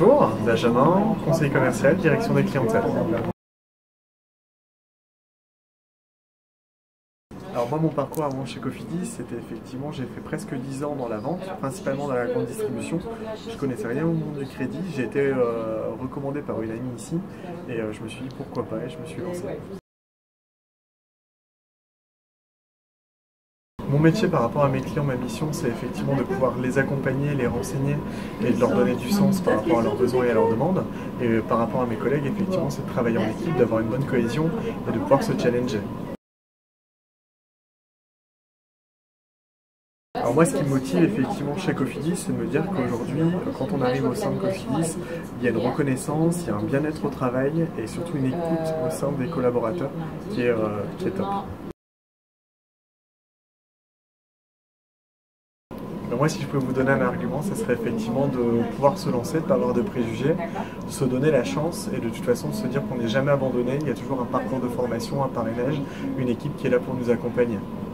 Bonjour, Benjamin, conseiller commercial, direction des clientèles. Alors moi, mon parcours avant chez Cofidis, c'était effectivement, j'ai fait presque 10 ans dans la vente, principalement dans la grande distribution. Je connaissais rien au monde du crédit, j'ai été recommandé par une amie ici et je me suis dit pourquoi pas et je me suis lancé. Mon métier par rapport à mes clients, ma mission, c'est effectivement de pouvoir les accompagner, les renseigner et de leur donner du sens par rapport à leurs besoins et à leurs demandes. Et par rapport à mes collègues, effectivement, c'est de travailler en équipe, d'avoir une bonne cohésion et de pouvoir se challenger. Alors moi, ce qui me motive effectivement chez Cofidis, c'est de me dire qu'aujourd'hui, quand on arrive au sein de Cofidis, il y a une reconnaissance, il y a un bien-être au travail et surtout une écoute au sein des collaborateurs qui est top. Moi, si je peux vous donner un argument, ce serait effectivement de pouvoir se lancer, de ne pas avoir de préjugés, de se donner la chance et de toute façon de se dire qu'on n'est jamais abandonné, il y a toujours un parcours de formation, un parrainage, une équipe qui est là pour nous accompagner.